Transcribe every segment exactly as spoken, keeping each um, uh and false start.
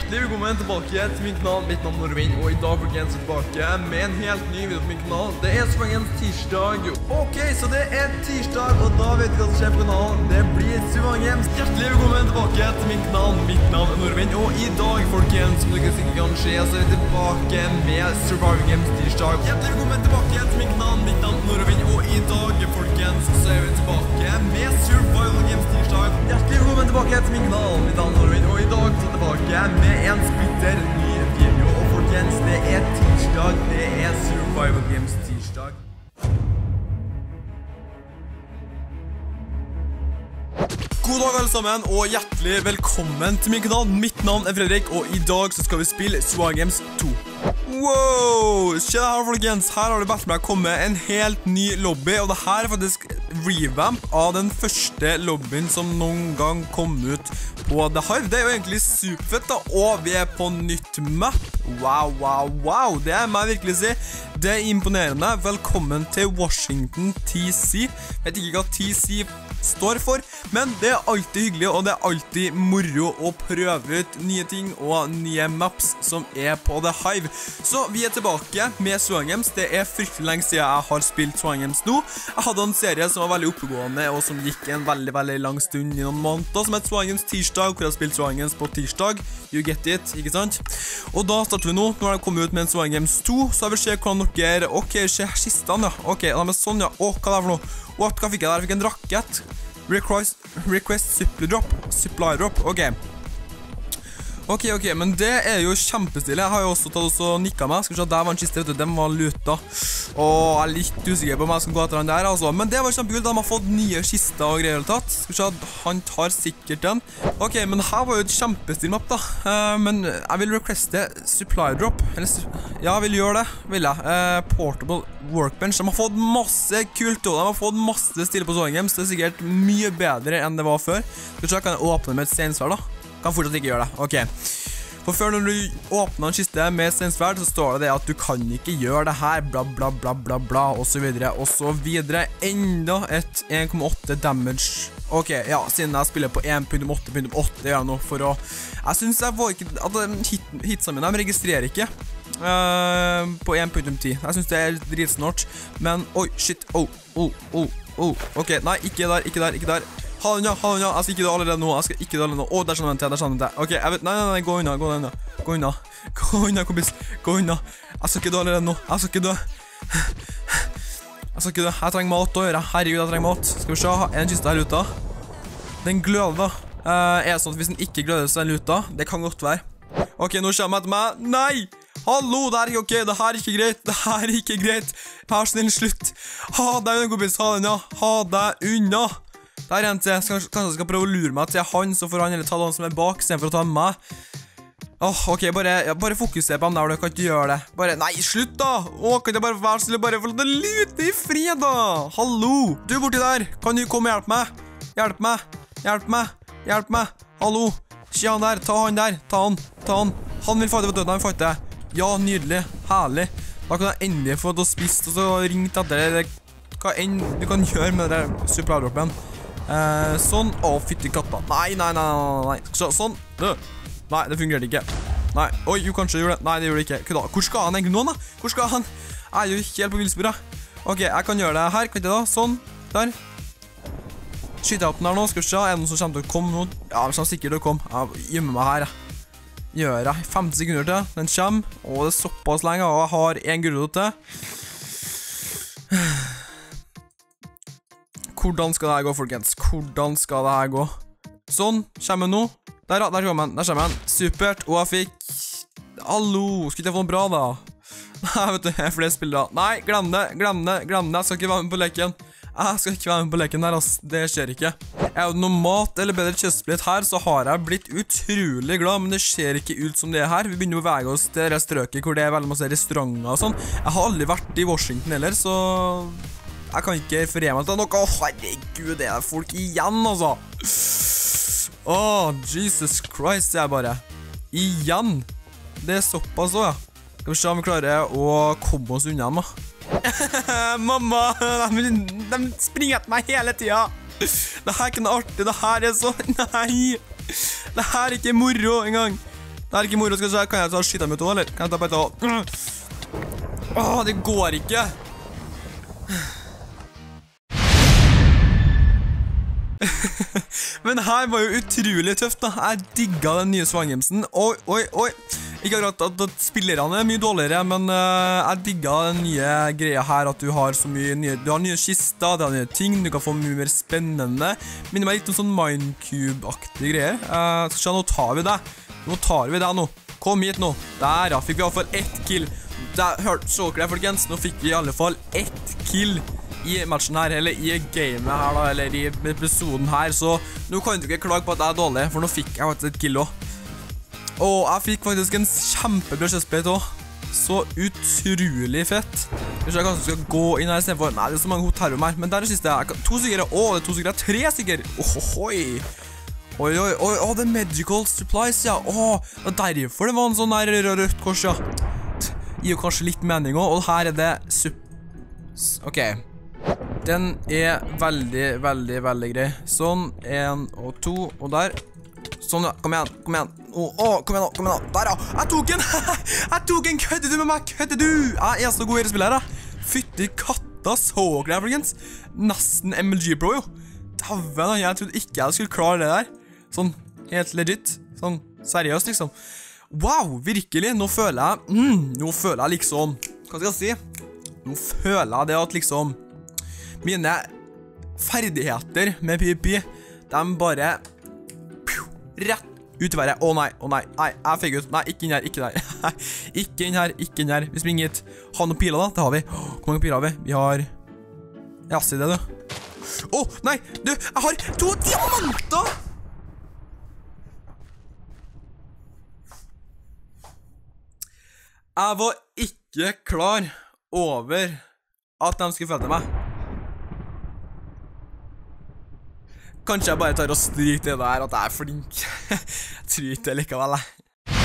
Hjertelig velkommen tilbake til min kanal. Mitt navn er Norvin, og i dag blir jeg tilbake med en helt ny video på min kanal. Det er Svangens tirsdag. Ok, så det er tirsdag, og da vet du hva som skjer på kanalen. Det blir Svangens. Hjertelig velkommen tilbake til min kanal. Mitt navn er Norvin, og i dag, folkens, som dere sikkert kan se, så er vi tilbake med Surviving Games tirsdag. Hjertelig velkommen tilbake til min kanal. Mitt navn er Norvin, og i dag, folkens, så er vi tilbake med Surviving Games tirsdag. Hjertelig velkommen tilbake til min kanal. Mitt navn er Norvin, og i dag så er vi tilbake med en splitter ny video. Og folkens, det er tirsdag. Det er Survival Games tirsdag. God dag alle sammen, og hjertelig velkommen til min kanal. Mitt navn er Fredrik, og i dag så skal vi spille Survival Games to. Wow, se her folkens, her har det bedt meg komme en helt ny lobby, og det her er faktisk revamp av den første lobbyen som noen gang kom ut på The Hive. Det er jo egentlig superfett da, og vi er på nytt map. Wow, wow, wow, det er meg virkelig si. Det er imponerende. Velkommen til Washington T C. Jeg vet ikke hva T C står for, men det er alltid hyggelig, og det er alltid moro å prøve ut nye ting og nye maps som er på The Hive. Så vi er tilbake med Survival Games. Det er fryktelig lenge siden jeg har spilt Survival Games nå. Jeg hadde en serie som var veldig oppegående, og som gikk en veldig, veldig lang stund i noen måneder, som het Survival Games tirsdag, hvor jeg spilte Survival Games på tirsdag. You get it, ikke sant? Og da starter vi nå. Nå har jeg kommet ut med en Survival Games to, så jeg vil se hvordan dere... Ok, se kistene, ja. Ok, de er sånn, ja. Åh, hva er det for noe? Åh, hva fikk jeg der? Jeg fikk en rakett. Request, request supply drop. Supply drop, ok. Ok, ok, men det er jo kjempestilig. Jeg har jo også tatt også nikket meg. Skal vi se, der var en kiste, vet du. Den var luta. Åh, jeg er litt usikker på om jeg skal gå etter den der, altså. Men det var kjempekult. De har fått nye kister og greier tatt. Skal vi se, han tar sikkert den. Ok, men her var jo et kjempestil map da. Uh, men jeg vil requeste supply drop. Eller, ja, jeg vil gjøre det, vil jeg. Uh, portable workbench. De har fått masse kult, og de har fått masse stil på Survival Games. Det er sikkert mye bedre enn det var før. Skal vi se, kan jeg åpne med et steinsverd da? Kan fortsatt ikke gjøre det, ok. For før når du åpner en kiste med steinsverd, så står det det at du kan ikke gjøre det her, bla bla bla bla bla, og så videre, og så videre. Enda et en komma åtte damage. Ok, ja, siden jeg spiller på en punkt åtte punkt åtte, gjør jeg noe for å... Jeg synes jeg var ikke... At hit, hitsene mine, de registrerer ikke uh, på en punkt ti. Jeg synes det er dritsnort, men... Oi, shit, oh, oh, oh, oh. Ok, nei, ikke der, ikke der, ikke der. Ha den ja, ha den ja, jeg skal ikke dø allerede nå, jeg skal ikke dø allerede nå. Åh, der skjønner jeg til, der skjønner jeg til. Ok, jeg vet, nei, nei, nei, gå unna, gå unna, gå unna. Gå unna, kompis, gå unna. Jeg skal ikke dø allerede nå, jeg skal ikke dø. Jeg skal ikke dø, jeg trenger mat å gjøre, herregud, jeg trenger mat. Skal vi se, er en kiste her ute? Den gløder da. Uh, er det sånn at hvis den ikke gløder, så er den ute? Det kan godt være. Ok, nå kommer jeg etter meg. Nei! Hallo, det er ikke ok, det her er ikke greit, det her er ikke greit. Vær snill, slutt. Ha deg unna, kompis, ha den ja, ha deg unna. Der er en til, kanskje jeg skal prøve å lure meg til han, så får han eller ta han som er bak, i stedet for å ta meg. Åh, ok, bare, ja, bare fokuser på han der, du kan ikke gjøre det. Bare, nei, slutt da! Åh, kan jeg bare være snill og bare få lov til å lute i fred da? Hallo! Du borti der, kan du komme og hjelpe meg? Hjelp meg, hjelp meg, hjelp meg. Hallo, ikke han der, ta han der, ta han, ta han. Han vil fighte, vet du, han vil fighte. Ja, nydelig, herlig. Da kan jeg endelig få det å spist, og så ringt etter det. Hva enn du kan gjøre med det der supply-droppen. Uh, sånn, å fytti katta. Nei, nei, nei, nei, nei. Så, sånn, uh. Nei, det fungerer ikke. Nei, oi, jo, kanskje det gjorde det. Nei, det gjorde det ikke. Hva da? Hvor skal han egentlig nå da? Hvor skal han? Jeg er jo helt på villsporet. Ok, jeg kan gjøre det her, kan ikke da? Sånn, der. Skyter jeg opp den her nå, skal vi se. Er det noen som kommer til å komme nå? Ja, den kommer sikkert til å komme. Jeg gjemmer meg her, jeg. Gjør jeg. femti sekunder til. Den kommer. Og det er såpass lenge, og jeg har en gulrot til. Hvordan skal det her gå, folkens? Hvordan skal det her gå? Sånn, kommer nå. Der, der kommer han, der kommer han. Supert, og jeg fikk... Hallo, skulle ikke jeg få noe bra da? Nei, vet du, jeg er flere spillere. Nei, glem det, glem det, glem det. Jeg skal ikke være med på leken. Jeg skal ikke være med på leken her, ass. Det skjer ikke. Er det noe mat eller bedre chestplate her, så har jeg blitt utrolig glad, men det ser ikke ut som det er her. Vi begynner å bevege oss til det strøket hvor det er veldig masse restauranter og sånn. Jeg har aldri vært i Washington heller, så... Jeg kan ikke forrige meg til noe. Åh, herregud, det er folk igjen, altså. Åh, Jesus Christ, det er bare. Igjen. Det er såpass også, ja. Skal vi se om vi klarer å komme oss unna, da. Mamma, de, de springer etter meg hele tiden. Det her er ikke noe artig, det her er så... Nei. Det her er ikke moro engang. Det er ikke moro, skal jeg se. Kan jeg ta skyte dem ut også, eller? Kan jeg ta bare ta... Åh, det går ikke. Men her var jo utrolig tøft da. Jeg digget den nye Swangamesen. Oi, oi, oi. Ikke akkurat at, at spillerne er mye dårligere, men uh, jeg digget den nye greia her, at du har så mye nye, du har nye kister, du har nye ting, du kan få mye mer spennende. Minner meg litt om sånn Minecube-aktige greier. Uh, skal se, nå tar vi det. Nå tar vi det nå. Kom hit nå. Der ja, fikk vi i hvert fall ett kill. Der, hørte, så dere det, folkens? Nå fikk vi i alle fall ett kill i matchen her, eller i gamet her da, eller i episoden her, så nå kan du ikke klage på at jeg er dårlig, for nå fikk jeg faktisk et kill også. Og jeg fikk faktisk en kjempebra chestplate også. Så utrolig fett. Jeg tror jeg kanskje skal gå inn her i stedet for. Nei, det er så mange hotellrom her. Men der er siste. Kan... To stykker. Å, det er to stykker. Tre stykker. Ohoi. Oi, oi, oi. Å, det er medical supplies, ja. Å, det er derfor det var en sånn der rødt kors, ja. Gir jo kanskje litt mening også. Og her er det sup... Ok. Den er veldig, veldig, veldig grei. Sånn. En og to. Og der. Sånn, ja. Kom igjen, kom igjen. Åh, åh, kom igjen da, kom igjen da. Der, ja. Jeg tok den. Jeg tok den. Kødder du med meg? Kødder du? Jeg er så god i å spille her, da. Fytti katta, så greit, folkens. Nesten M L G Pro, jo. Daven, da. Jeg trodde ikke jeg skulle klare det der. Sånn, helt legit. Sånn, seriøst, liksom. Wow, virkelig. Nå føler jeg, mm, nå føler jeg liksom, hva skal jeg si? Nå føler jeg det at liksom, mine ferdigheter med PvP, de bare... Rett ut i været. Å nei, å nei, nei, jeg fikk ut. Nei, ikke inn her, ikke der. Ikke inn her, ikke inn her. Vi springer hit. Har noen piler da? Det har vi. Hvor mange piler har vi? Vi har... Ja, si det, du. Å, nei, du, jeg har to diamanter! Jeg var ikke klar over at de skulle følge meg. Kanskje jeg bare tar og stryker det der at jeg er flink. Jeg tror ikke det likevel, jeg.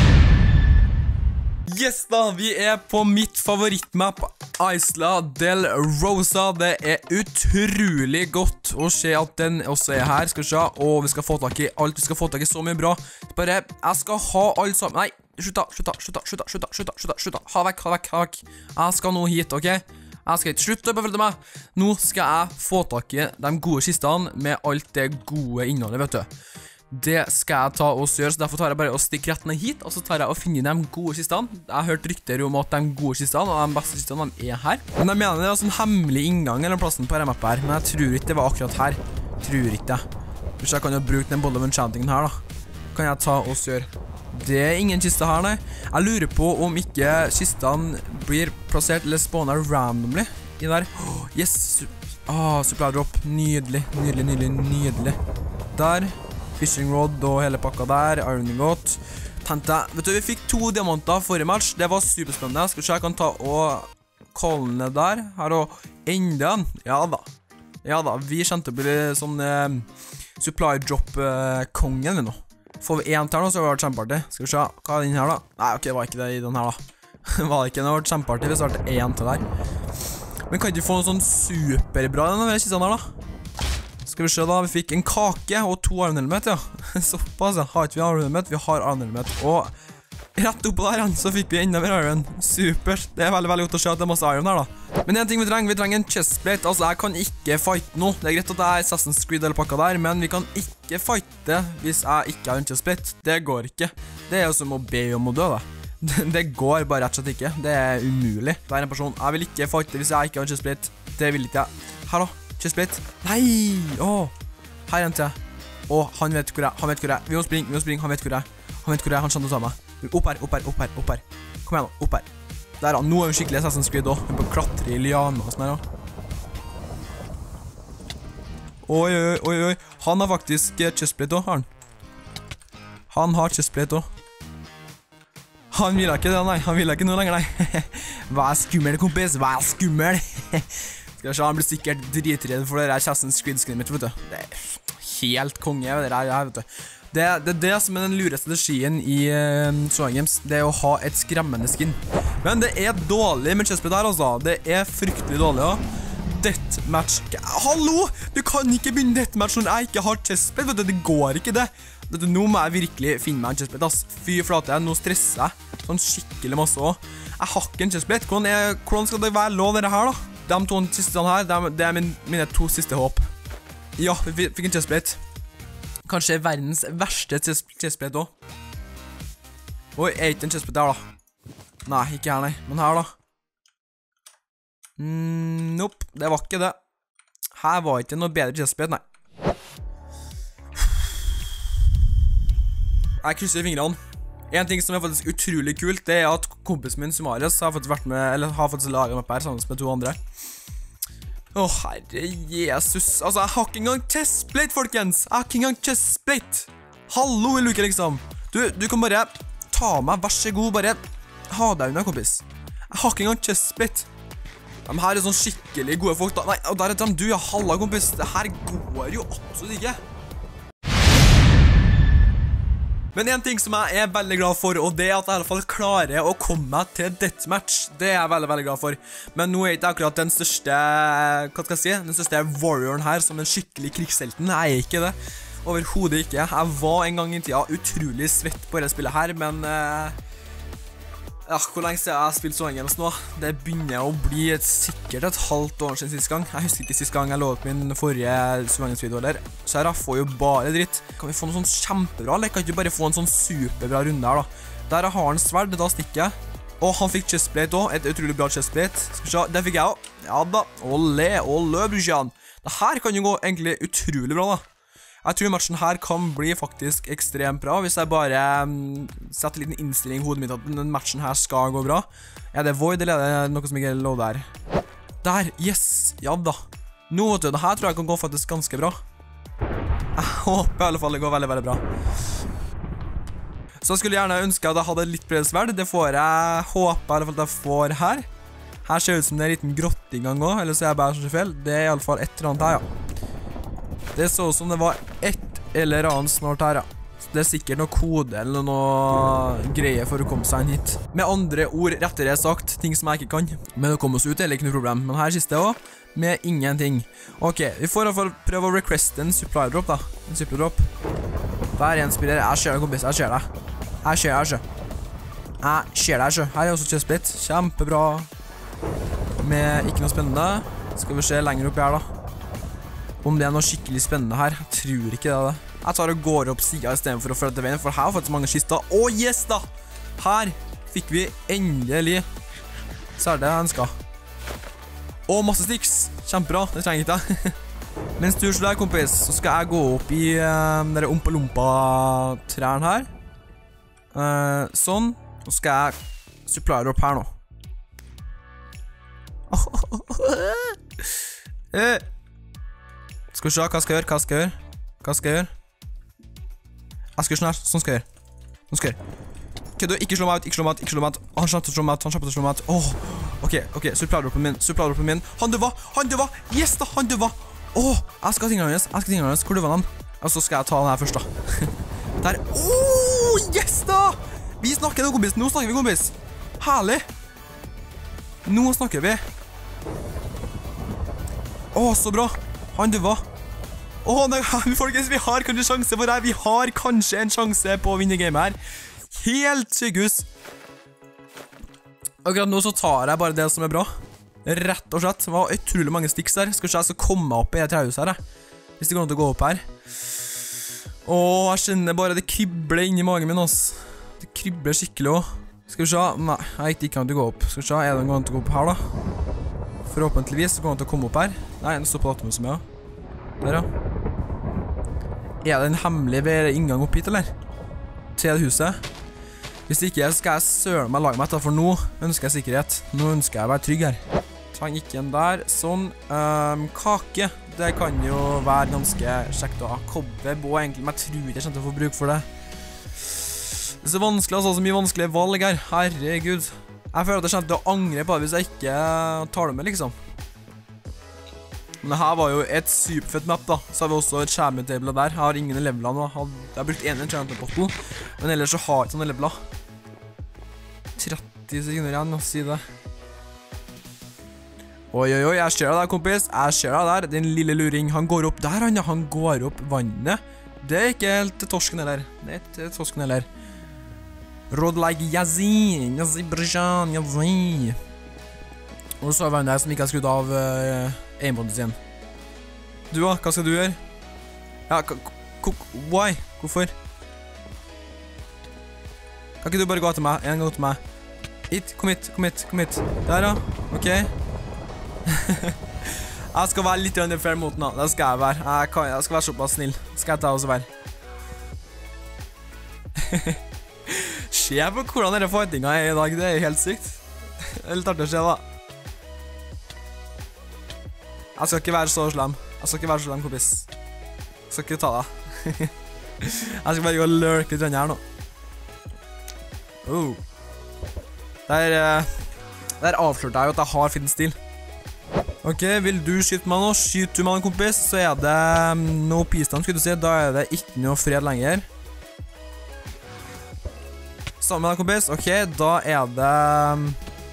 Yes da, vi er på mitt favorittmap, Isla del Rosa. Det er utrolig godt å se at den også er her, skal vi se. Og vi skal få tak i alt, vi skal få tak i så mye bra. Bare, jeg skal ha alt sammen. Nei, slutt da, slutt da, slutt da, slutt da, slutt da, slutt da, slutt da. Ha vekk, ha vekk, ha vekk. Jeg skal nå hit, ok? Jeg skal ikke slutte på å følge meg. Nå skal jeg få tak i de gode kistene med alt det gode innholdet, vet du. Det skal jeg ta og gjøre, så derfor tar jeg bare og stikker rett ned hit, og så tar jeg og finner de gode kistene. Jeg har hørt rykter om at de gode kistene og de beste kistene de er her. Men jeg mener det er en sånn hemmelig inngang eller plassen på denne mappet her, men jeg tror ikke det var akkurat her. Tror ikke det. Hvis jeg kan jo bruke den Ball of Enchantingen her da. Kan jeg ta og gjøre. Det er ingen kiste her, nei. Jeg lurer på om ikke kistene blir plassert eller spawnet randomly i der. Oh, yes! Ah, supply drop. Nydelig, nydelig, nydelig, nydelig. Der. Fishing rod og hele pakka der. Ironing got. Tenkte jeg. Vet du, vi fikk to diamanter forrige match. Det var superspennende. Skal vi se, jeg kan ta og kalle ned der. Her og enda en. Ja da. Ja da, vi kjente å bli sånn eh, supply drop eh, kongen vi nå. Får vi en til nå, så har vi vært kjempeartig. Skal vi se, hva er den her da? Nei, ok, det var ikke det i den her da. Var det ikke, det har vært kjempeartig hvis det har vært en til der. Men kan ikke få noe sånn superbra i denne kisten her da? Skal vi se da, vi fikk en kake og to armhelmet, ja. Såpass, ja. Har ikke vi armhelmet? Vi har armhelmet. Og rett oppå der igjen, så fikk vi enda mer iron. Supert. Det er veldig, veldig godt å se at det er masse iron her da. Men en ting vi trenger, vi trenger en chestplate. Altså, jeg kan ikke fighte nå. Det er greit at det er Assassin's Creed eller pakka der, men vi kan ikke fighte hvis jeg ikke har en chestplate. Det går ikke. Det er jo som å be om å dø da. Det går bare rett og slett ikke. Det er umulig. Det er en person. Jeg vil ikke fighte hvis jeg ikke har en chestplate. Det vil ikke jeg. Her da, chestplate. Nei! Åh, her er en til. Åh, han vet hvor jeg er. Han vet hvor jeg er. Vi må springe, vi må springe. Han vet hvor jeg er. Han vet hvor jeg er. Han skjønner å ta meg. Opp her, opp her, opp her, opp her. Kom igjen nå, opp her. Der da, nå er vi skikkelig Assassin's Creed også. Vi må klatre i lianer og sånn her da. Oi, oi, oi, oi. Han har faktisk chestplate også, har han. Han har chestplate også. Han vil ikke det, nei. Han vil ikke noe lenger, nei. Vær skummel, kompis. Vær skummel. Skal vi se, han blir sikkert dritredd for det der Assassin's Creed-skinnet mitt, vet du. Det er helt konge, det der, vet du. Det, det er det som er den lure strategien i uh, Swangames. Det er å ha et skremmende skin. Men det er dårlig med chestplate her, altså. Det er fryktelig dårlig, ja. Deathmatch. Hallo! Du kan ikke begynne deathmatch når jeg ikke har chestplate, vet du. Det går ikke det. Vet du, nå må jeg virkelig finne meg en chestplate, ass. Fy flate, nå stresser jeg sånn skikkelig masse også. Jeg har ikke en chestplate. Hvordan, er, hvordan skal det være lov dere her, da? De to siste her, det er, det er min, mine to siste håp. Ja, vi fikk en chestplate. Kanskje verdens verste chestplate også. Oi, er ikke en chestplate der, da? Nei, ikke her, nei. Men her, da? Mm, nope, det var ikke det. Her var ikke noe bedre chestplate, nei. Jeg krysser fingrene. En ting som er faktisk utrolig kult, det er at kompisen min, Sumarius, har faktisk vært med, eller har faktisk laget meg her sammen med to andre. Åh, herre Jesus. Altså, jeg har ikke engang chestplate, folkens. Jeg har ikke engang chestplate. Hallo, i luke, liksom. Du, du kan bare ta meg, vær så god, bare ha deg unna, kompis. Jeg har ikke engang chestplate. De her er sånn skikkelig gode folk da. Nei, og der er de du, ja, halla, kompis. Det her går jo absolutt ikke. Men en ting som jeg er veldig glad for, og det er at jeg i alle fall klarer å komme meg til deathmatch. Det er jeg veldig, veldig glad for. Men nå er ikke akkurat den største, hva skal jeg si, den største warrioren her som en skikkelig krigshelten. Jeg er ikke det. Overhodet ikke. Jeg var en gang i tida utrolig svett på det spillet her, men... Eh, ja, hvor lenge siden jeg har spilt Swan Games nå? Det begynner å bli et, sikkert et halvt år siden siste gang. Jeg husker ikke siste gang jeg lå opp min forrige Swan Games video der. Så her får jo bare dritt. Kan vi få noe sånn kjempebra, eller kan ikke bare få en sånn superbra runde her da? Der har han sverd, da stikker jeg. Og han fikk chestplate også, et utrolig bra chestplate. Skal vi se, det fikk jeg også. Ja da, olé, olé, brusjan. Det her kan jo gå egentlig utrolig bra da. Jeg tror matchen her kan bli faktisk ekstremt bra, hvis jeg bare um, setter en liten innstilling i hodet mitt at den matchen her skal gå bra. Er det void, eller er det noe som ikke er lov der? Der, yes, ja da. Nå, vet du, det her tror jeg kan gå faktisk ganske bra. Jeg håper i alle fall det går veldig, veldig bra. Så jeg skulle gjerne ønske at jeg hadde litt bredere sverd. Det får jeg håpe i alle fall at jeg får her. Her ser det ut som det er en liten grottingang også, eller så er jeg bare så feil. Det er i alle fall et eller annet her, ja. Det så ut som det var et eller annet snart her, ja. Det er sikkert noe kode eller noe greier for å komme seg inn hit. Med andre ord, rettere sagt, ting som jeg ikke kan. Men å komme oss ut er ikke noe problem. Men her siste også, med ingenting. Ok, vi får i hvert fall prøve å requeste en supply drop da. En supply drop. Der er en spiller. Jeg ser deg, kompis. Jeg ser deg. Jeg ser deg, ikke. Jeg ser deg, ikke. Her er også chestplate. Kjempebra. Med ikke noe spennende. Skal vi se lenger opp her da. Om det er noe skikkelig spennende her. Jeg tror ikke det er det. Jeg tar og går opp siden i stedet for å følge til veien, for her har faktisk mange kister. Åh, yes da! Her fikk vi endelig. Så er det jeg ønsket. Åh, masse sticks. Kjempebra, det trenger jeg ikke. Mens du slår der, kompis, så skal jeg gå opp i um, dere ompa-lompa-trærne her. Uh, sånn. Så skal jeg supplier opp her nå. Eh. Skal vi se, hva skal jeg gjøre, hva skal jeg gjøre? Hva skal jeg gjøre? Jeg skal gjøre sånn her, sånn skal jeg gjøre. Sånn skal jeg gjøre. Ok, du, ikke slå meg ut, ikke slå meg ut, ikke slå meg ut. Han slapp til å slå meg ut, han slapp til å slå meg ut. Åh, ok, ok, supply-droppen min, supply-droppen min. Han døva, han døva, yes da, han døva. Åh, jeg skal ha tingene hans, jeg skal ha tingene hans. Hvor døva han? Og så skal jeg ta den her først da. Der, åh, yes da. Vi snakker nå, kompis, nå snakker vi, kompis. Herlig. Nå snakker vi. Åh, så bra. Han døva. Åh, nei, folkens, vi har kanskje sjanse for det. Vi har kanskje en sjanse på å vinne game her. Helt sykehus. Akkurat nå så tar jeg bare det som er bra. Rett og slett. Det var utrolig mange sticks her. Skal ikke jeg så komme opp i et trehus her, jeg. Hvis det går an til å gå opp her. Åh, jeg kjenner bare det kribler inn i magen min, ass. Det kribler skikkelig også. Skal vi se. Nei, jeg gikk ikke an til å gå opp. Skal vi se, er det en gang til å gå opp her da? Forhåpentligvis så går han til å komme opp her. Nei, det står på datamuset med, ja. Der, ja. Er det en hemmelig ved inngang opp hit, eller? Til det huset? Hvis ikke, så skal jeg søle meg lage meg etter, for nå ønsker jeg sikkerhet. Nå ønsker jeg å være trygg her. Trenger ikke en der. Sånn. Um, kake. Det kan jo være ganske kjekt å ha. Cobweb og egentlig, men jeg tror ikke jeg kommer til å få bruk for det. Det er så vanskelig, altså, så mye vanskelige valg her. Herregud. Jeg føler at jeg kommer til å angre på det hvis jeg ikke tar det med, liksom. Men det her var jo et superfett map da. Så har vi også et champion-table der. Jeg har ingen leveler nå. Jeg har brukt en champion-bottle, men ellers så har jeg ikke sånne leveler. tretti sekunder igjen å si det. Oi, oi, oi, jeg ser deg der, kompis. Jeg ser deg der. Den lille luring. Han går opp der, han, ja. Han går opp vannet. Det er ikke helt torsken heller. Det er ikke torsken heller. Rodlag Yazi, Yazi Brajan, Yazi. Og så er det en der som ikke har skrudd av uh, aimbonden sin. Du da, hva skal du gjøre? Ja, why? Hvorfor? Kan ikke du bare gå til meg? En gang til meg. Hit, kom hit, kom hit, kom hit. Der da, ok. Jeg skal være litt unfair mot den da, det skal jeg være. Jeg, kan, jeg skal være såpass snill. Skal jeg ta også være. Se på hvordan denne fightinga er i dag, det er helt sykt. Det er litt artig å se da. Jeg skal ikke være så slem. Jeg skal ikke være så slem, kompis. Jeg skal ikke ta deg. Jeg skal bare gå og lurke litt her nå. Oh. Der, der avslørte jeg jo at jeg har fin stil. Ok, vil du skyte meg nå? Skyt du meg, kompis, så er det no peace down, skulle du si. Da er det ikke noe fred lenger. Sammen med deg, kompis. Ok, da er det...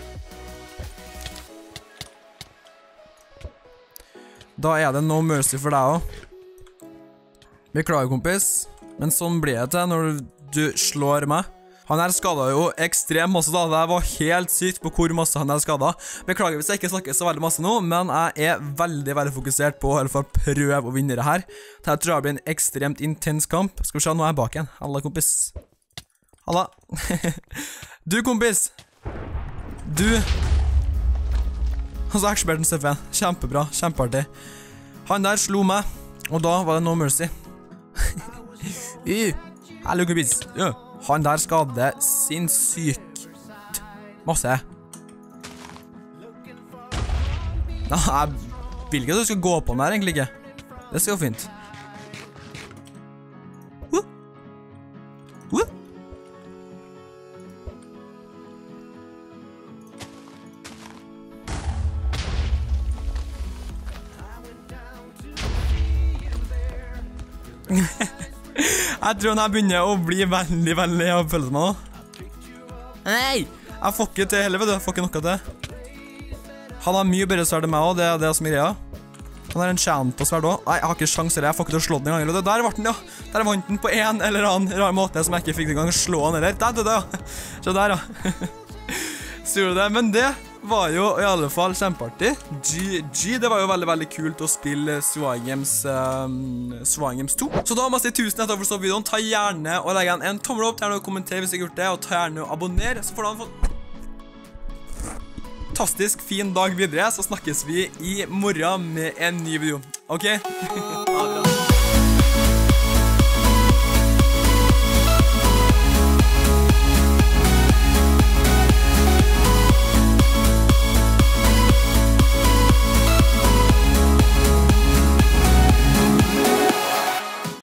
Da er det no mercy for deg også. Beklager, kompis. Men sånn blir det til når du slår meg. Han her skadet jo ekstremt masse da. Det var helt sykt på hvor masse han her skadet. Beklager hvis jeg ikke snakker så veldig masse nå, men jeg er veldig, veldig fokusert på å i hvert fall prøve å vinne det her. Dette tror jeg blir en ekstremt intens kamp. Skal vi se, nå er jeg bak igjen. Halla, kompis. Halla. Du, kompis. Du. Og så actionberten Steffen. Kjempebra, kjempeartig. Han der slo meg, og da var det no mercy. Hallo, kompis. Ja. Han der skader sinnssykt masse. Nei, jeg vil ikke at du skal gå på den her, egentlig ikke. Det skal gå fint. Uh. Uh. Jeg tror han her begynner å bli veldig, veldig av følelsen meg nå. Nei! Jeg får ikke til heller, vet du. Jeg får ikke noe til. Han har mye bedre sverd enn meg også, det er det som er greia. Han har en chant på sverd også. Nei, jeg har ikke sjanser, jeg får ikke til å slå den en gang. Der var den, ja. Der vant den på en eller annen rar måte som jeg ikke fikk en gang å slå den heller. Der, der, der. Så der, ja. Ser du det? Men det var jo i alle fall kjempeartig. G G, det var jo veldig, veldig kult å spille Swag Games, um, Swag Games to. Så da må jeg si tusen takk for å se videoen. Ta gjerne og legge en tommel opp, ta gjerne og kommenter hvis jeg har gjort det, og ta gjerne og abonner, så får du en fantastisk fin dag videre, så snakkes vi i morgen med en ny video. Ok? Ha det bra.